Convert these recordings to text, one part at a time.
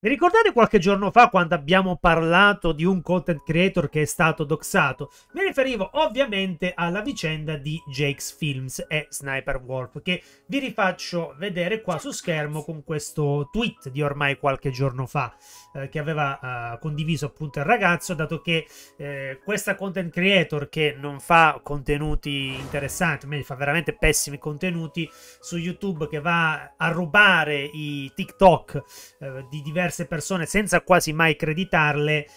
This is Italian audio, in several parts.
Vi ricordate qualche giorno fa quando abbiamo parlato di un content creator che è stato doxato? Mi riferivo ovviamente alla vicenda di Jake's Films e Sniper Wolf, che vi rifaccio vedere qua su schermo con questo tweet di ormai qualche giorno fa che aveva condiviso appunto il ragazzo, dato che questa content creator che non fa contenuti interessanti, meglio fa veramente pessimi contenuti su YouTube, che va a rubare i TikTok di diverse persone senza quasi mai creditarle,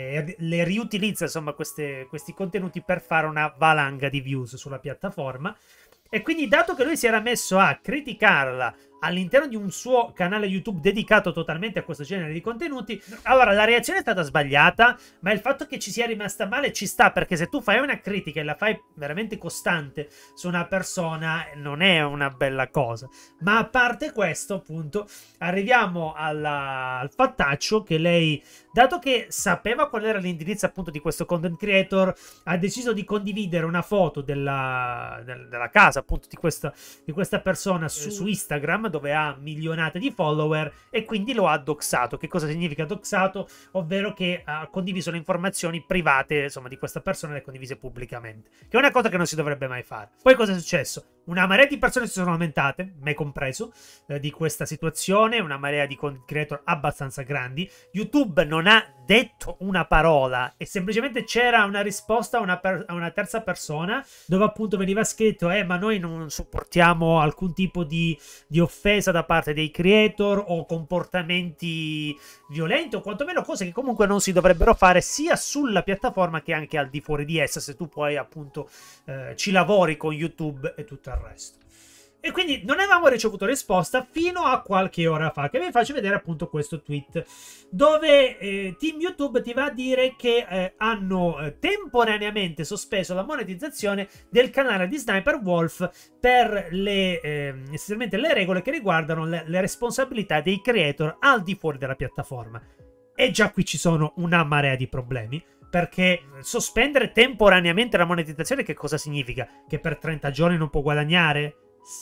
le riutilizza insomma questi contenuti per fare una valanga di views sulla piattaforma. E quindi, dato che lui si era messo a criticarla all'interno di un suo canale YouTube dedicato totalmente a questo genere di contenuti, allora la reazione è stata sbagliata, ma il fatto che ci sia rimasta male ci sta, perché se tu fai una critica e la fai veramente costante su una persona non è una bella cosa. Ma a parte questo, appunto, arriviamo al fattaccio che lei, dato che sapeva qual era l'indirizzo appunto di questo content creator, ha deciso di condividere una foto della casa appunto di questa persona su Instagram, dove ha milionate di follower, e quindi lo ha doxato. Che cosa significa doxato? Ovvero che ha condiviso le informazioni private insomma di questa persona, le ha condivise pubblicamente, che è una cosa che non si dovrebbe mai fare. Poi cosa è successo? Una marea di persone si sono lamentate, me compreso, di questa situazione, una marea di content creator abbastanza grandi. YouTube non ha detto una parola e semplicemente c'era una risposta a una terza persona, dove appunto veniva scritto ma noi non supportiamo alcun tipo di offesa da parte dei creator o comportamenti violenti, o quantomeno cose che comunque non si dovrebbero fare sia sulla piattaforma che anche al di fuori di essa, se tu poi appunto ci lavori con YouTube e tutto il resto. E quindi non avevamo ricevuto risposta fino a qualche ora fa, che vi faccio vedere appunto questo tweet, dove Team YouTube ti va a dire che hanno temporaneamente sospeso la monetizzazione del canale di Sniper Wolf per essenzialmente le regole che riguardano le responsabilità dei creator al di fuori della piattaforma. E già qui ci sono una marea di problemi, perché sospendere temporaneamente la monetizzazione che cosa significa? Che per 30 giorni non può guadagnare?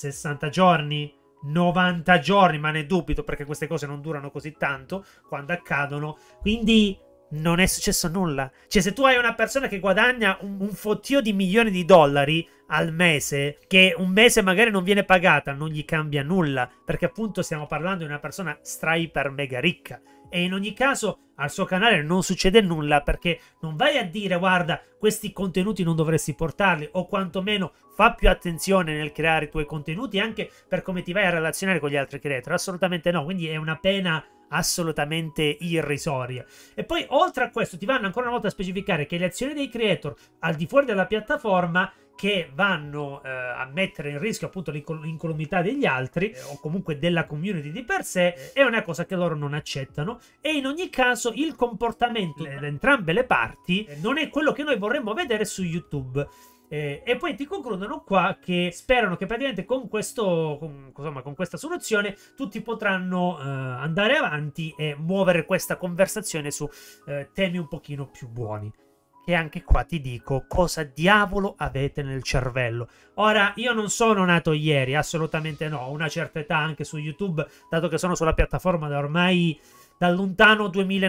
60 giorni? 90 giorni? Ma ne dubito, perché queste cose non durano così tanto quando accadono. Quindi non è successo nulla. Cioè, se tu hai una persona che guadagna un fottio di milioni di dollari al mese, che un mese magari non viene pagata, non gli cambia nulla, perché appunto stiamo parlando di una persona stra iper mega ricca. E in ogni caso al suo canale non succede nulla, perché non vai a dire guarda, questi contenuti non dovresti portarli, o quantomeno fa più attenzione nel creare i tuoi contenuti anche per come ti vai a relazionare con gli altri creator. Assolutamente no, quindi è una pena assolutamente irrisoria. E poi oltre a questo ti vanno ancora una volta a specificare che le azioni dei creator al di fuori della piattaforma, che vanno a mettere in rischio appunto l'incolumità degli altri o comunque della community di per sé, è una cosa che loro non accettano. E in ogni caso il comportamento da entrambe le parti non è quello che noi vorremmo vedere su YouTube. E poi ti concludono qua che sperano che praticamente con questa soluzione tutti potranno andare avanti e muovere questa conversazione su temi un pochino più buoni. E anche qua ti dico, cosa diavolo avete nel cervello? Ora, io non sono nato ieri, assolutamente no, ho una certa età anche su YouTube, dato che sono sulla piattaforma da ormai dal lontano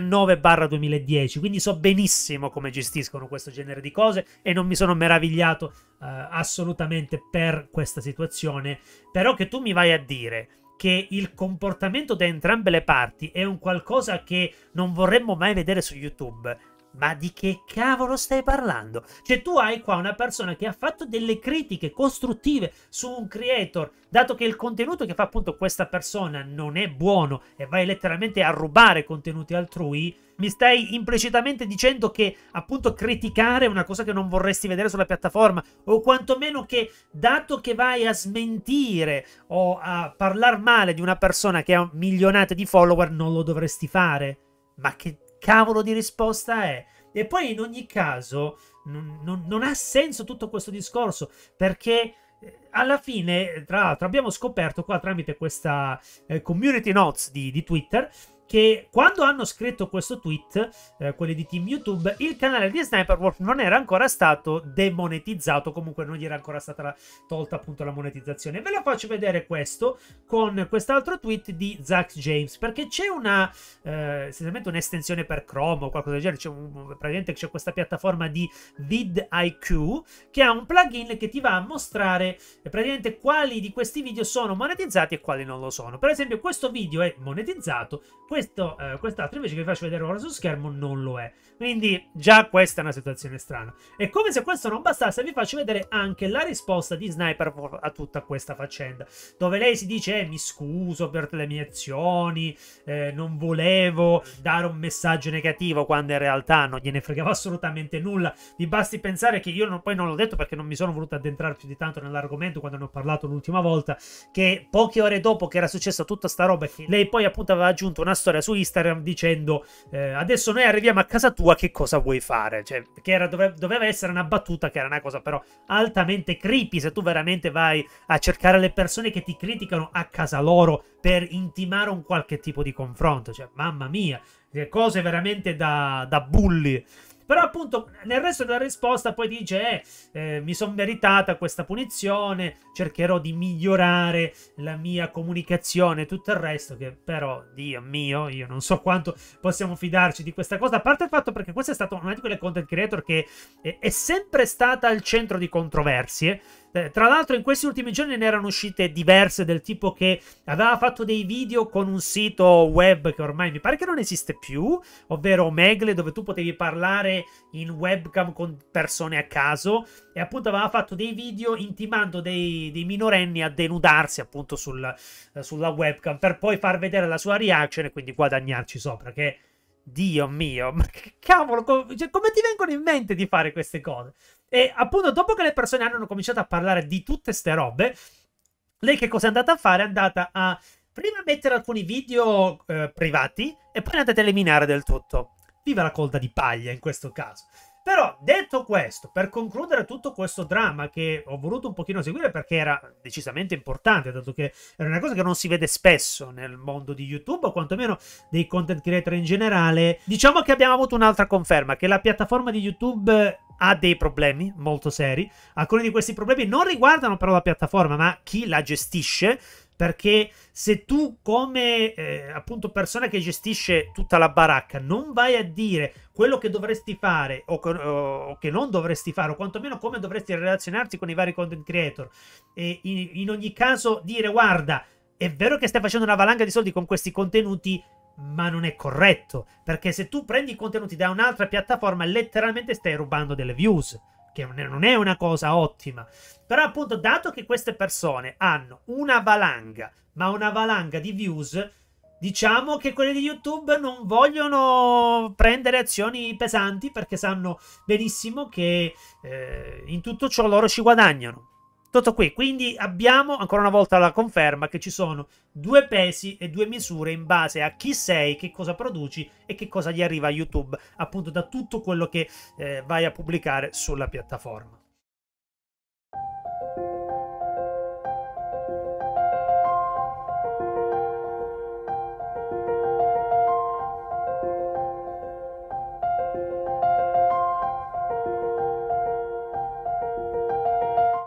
2009-2010, quindi so benissimo come gestiscono questo genere di cose e non mi sono meravigliato assolutamente per questa situazione. Però che tu mi vai a dire che il comportamento da entrambe le parti è un qualcosa che non vorremmo mai vedere su YouTube, ma di che cavolo stai parlando? Cioè, tu hai qua una persona che ha fatto delle critiche costruttive su un creator, dato che il contenuto che fa appunto questa persona non è buono e vai letteralmente a rubare contenuti altrui. Mi stai implicitamente dicendo che appunto criticare è una cosa che non vorresti vedere sulla piattaforma, o quantomeno che, dato che vai a smentire o a parlare male di una persona che ha milionate di follower, non lo dovresti fare? Ma che cavolo di risposta è? E poi in ogni caso non ha senso tutto questo discorso, perché alla fine, tra l'altro, abbiamo scoperto qua tramite questa community notes di Twitter che quando hanno scritto questo tweet, quelli di Team YouTube, il canale di Sniper Wolf non era ancora stato demonetizzato, comunque non gli era ancora stata tolta appunto la monetizzazione. Ve lo faccio vedere questo con quest'altro tweet di Zach James, perché c'è essenzialmente un'estensione per Chrome o qualcosa del genere, praticamente c'è questa piattaforma di vidIQ che ha un plugin che ti va a mostrare praticamente quali di questi video sono monetizzati e quali non lo sono. Per esempio questo video è monetizzato, quest'altro invece che vi faccio vedere ora su schermo non lo è. Quindi già questa è una situazione strana. E come se questo non bastasse, vi faccio vedere anche la risposta di Sniper a tutta questa faccenda, dove lei si dice mi scuso per le mie azioni, non volevo dare un messaggio negativo, quando in realtà non gliene fregava assolutamente nulla. Vi basti pensare che io poi non l'ho detto perché non mi sono voluto addentrare più di tanto nell'argomento quando ne ho parlato l'ultima volta, che poche ore dopo che era successa tutta sta roba, che lei poi appunto aveva aggiunto una storia su Instagram dicendo adesso noi arriviamo a casa tua, che cosa vuoi fare? Cioè, che doveva essere una battuta, che era una cosa però altamente creepy, se tu veramente vai a cercare le persone che ti criticano a casa loro per intimare un qualche tipo di confronto. Cioè, mamma mia, cose veramente da bulli. Però appunto nel resto della risposta poi dice mi sono meritata questa punizione, cercherò di migliorare la mia comunicazione e tutto il resto, che però, Dio mio, io non so quanto possiamo fidarci di questa cosa, a parte il fatto perché questa è stata una di quelle content creator che è sempre stata al centro di controversie. Tra l'altro in questi ultimi giorni ne erano uscite diverse, del tipo che aveva fatto dei video con un sito web che ormai mi pare che non esiste più, ovvero Omegle, dove tu potevi parlare in webcam con persone a caso, e appunto aveva fatto dei video intimando dei minorenni a denudarsi appunto sulla webcam per poi far vedere la sua reaction e quindi guadagnarci sopra, che Dio mio, ma che cavolo, cioè, come ti vengono in mente di fare queste cose? E appunto dopo che le persone hanno cominciato a parlare di tutte ste robe, lei che cosa è andata a fare? È andata a prima mettere alcuni video privati e poi è andata a eliminare del tutto. Viva la colda di paglia in questo caso. Però, detto questo, per concludere tutto questo dramma che ho voluto un pochino seguire perché era decisamente importante, dato che era una cosa che non si vede spesso nel mondo di YouTube, o quantomeno dei content creator in generale, diciamo che abbiamo avuto un'altra conferma, che la piattaforma di YouTube ha dei problemi molto seri. Alcuni di questi problemi non riguardano però la piattaforma, ma chi la gestisce, perché se tu come appunto persona che gestisce tutta la baracca non vai a dire quello che dovresti fare o che non dovresti fare, o quantomeno come dovresti relazionarti con i vari content creator, e in ogni caso dire guarda, è vero che stai facendo una valanga di soldi con questi contenuti, ma non è corretto, perché se tu prendi i contenuti da un'altra piattaforma letteralmente stai rubando delle views, che non è una cosa ottima. Però appunto, dato che queste persone hanno una valanga, ma una valanga di views, diciamo che quelli di YouTube non vogliono prendere azioni pesanti, perché sanno benissimo che in tutto ciò loro ci guadagnano. Tutto qui, quindi abbiamo ancora una volta la conferma che ci sono due pesi e due misure in base a chi sei, che cosa produci e che cosa gli arriva a YouTube, appunto da tutto quello che vai a pubblicare sulla piattaforma.